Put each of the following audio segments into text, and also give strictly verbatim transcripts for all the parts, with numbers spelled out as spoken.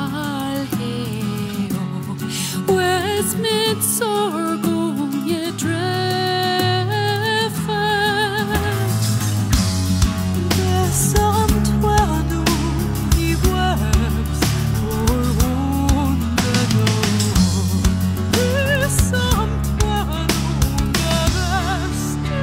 Valheo, West mitt sorgom je treffer. Det som tvær nå i works for hundred år. Det som tvær nå det beste.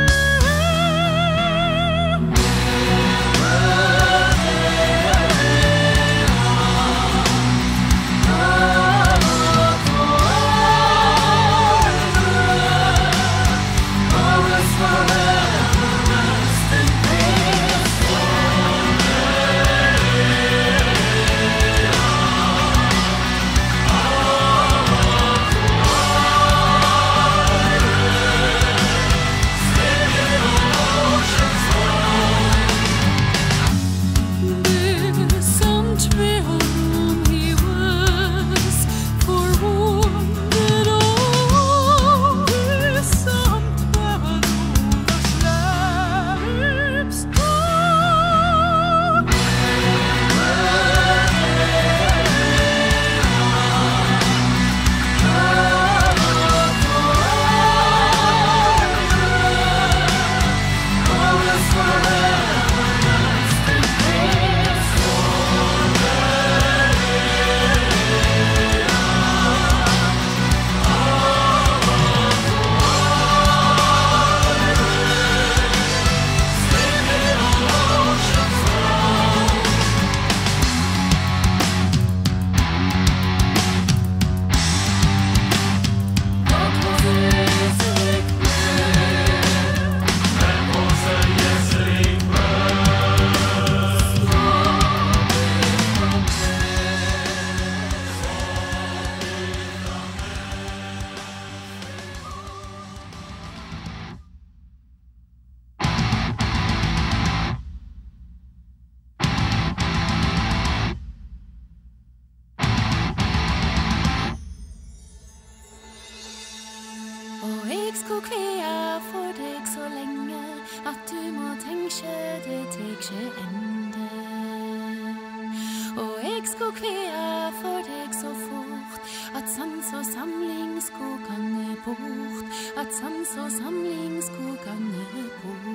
Skulle kvea for deg så lenge at du må tenke det tek ikke ende. Og jeg skulle kvea for deg så fort at sans og samling skulle gange bort. At sans og samling skulle gange bort.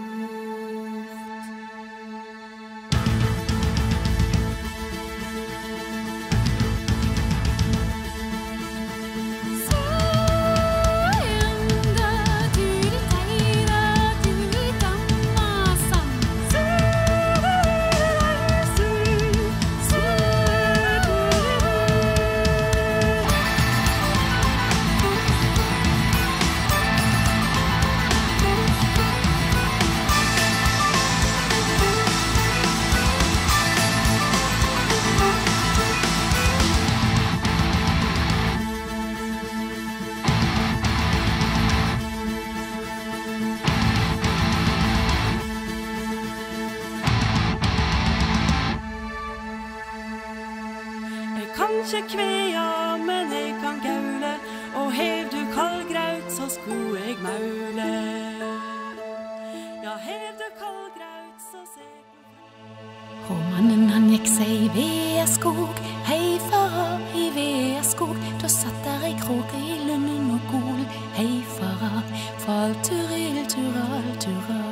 Ikke kvea, men jeg kan gaule, og hev du kaldgraut, så skulle jeg maule. Ja, hev du kaldgraut, så seg. Og mannen han gikk seg i vedskog, hei fara i vedskog, da satt der ei kråke i lunden og gol, hei fara, fal turil, tural, tural.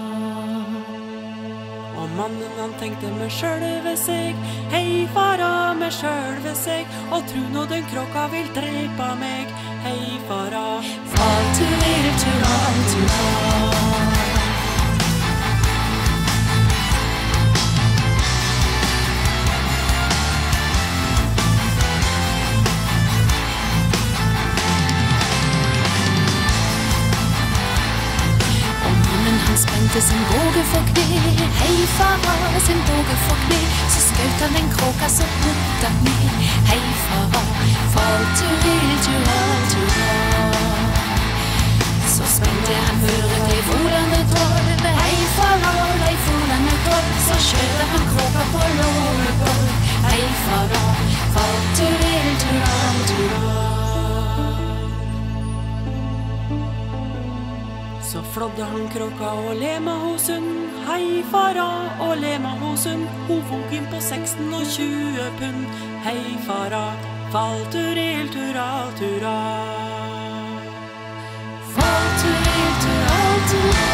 Og mannen han tenkte med sjølve seg, hei fara med sjølve seg, og tru nå den kråka vil drepa meg, hei fara, fal turil, tural, tural. Spente sin båge for kne, hei fara, sin båge for kne, så skjøt han en kråka så bort at ned, hei fara, fal turil, tural, tural. Så spente han høret til volane troll, hei fara, hei volane troll, så skjøt han kråka på låret boll, hei fara, fal turil, tural, tural. Så flådde han kråka og lema hos hun. Hei fara og lema hos hun. Hun vog inn på seksten og tjue pund. Hei fara, fall turil tural tura. Fall turil tural tura.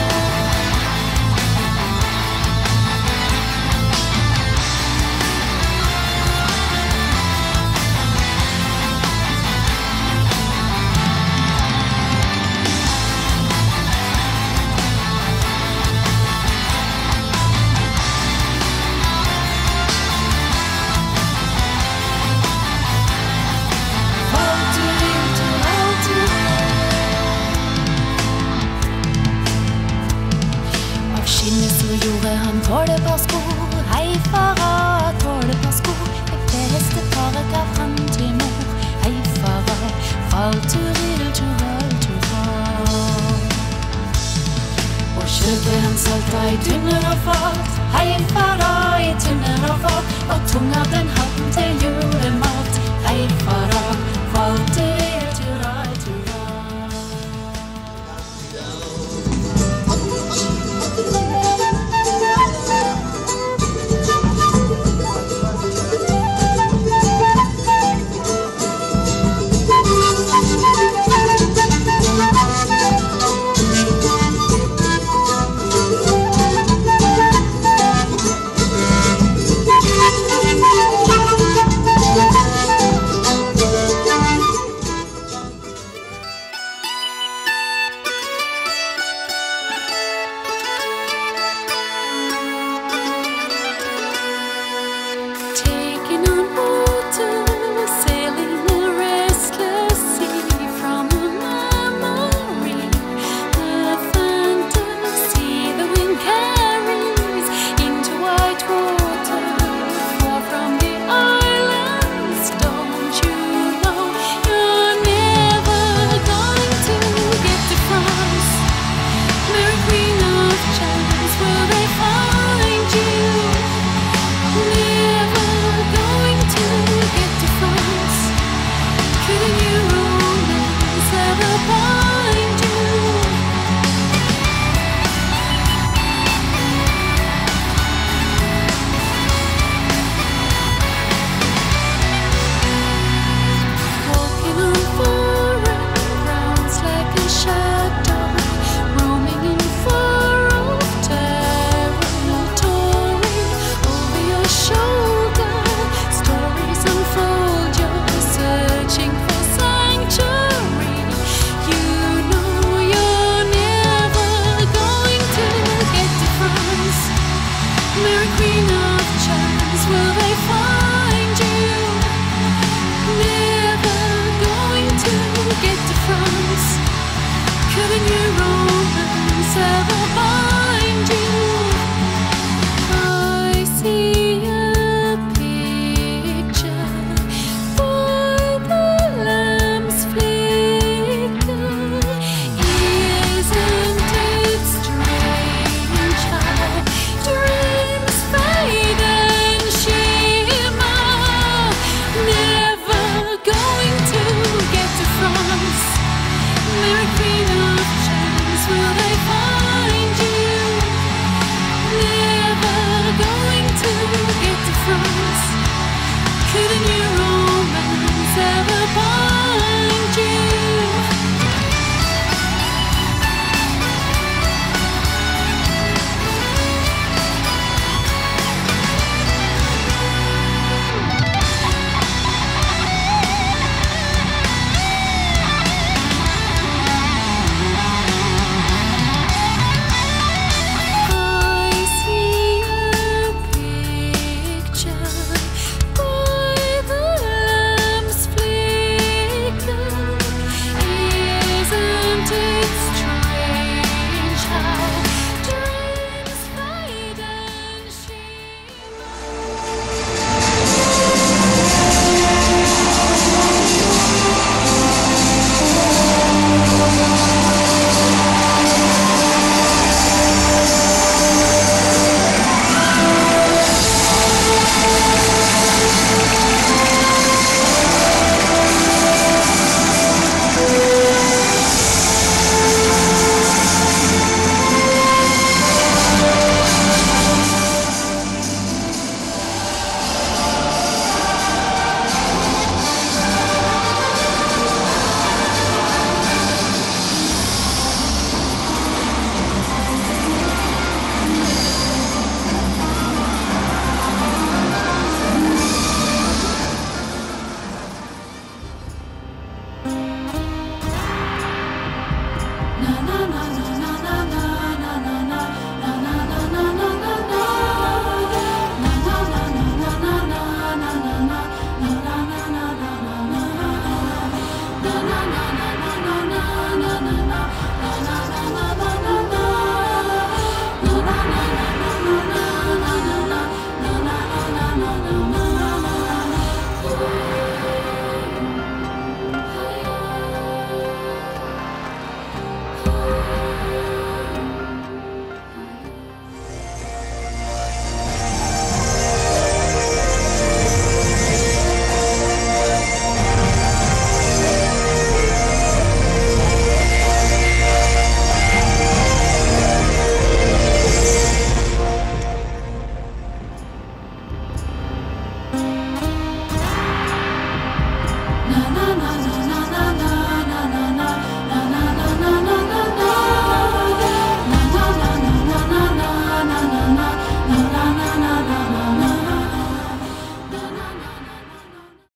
Gjorde han tålepar sko. Hei fara, tålepar sko. Det beste paret gav han til mor. Hei fara, fall turil tural tura. Og kjøpte han salta i tynner og fat. Hei fara, i tynner og fat. Og tunga den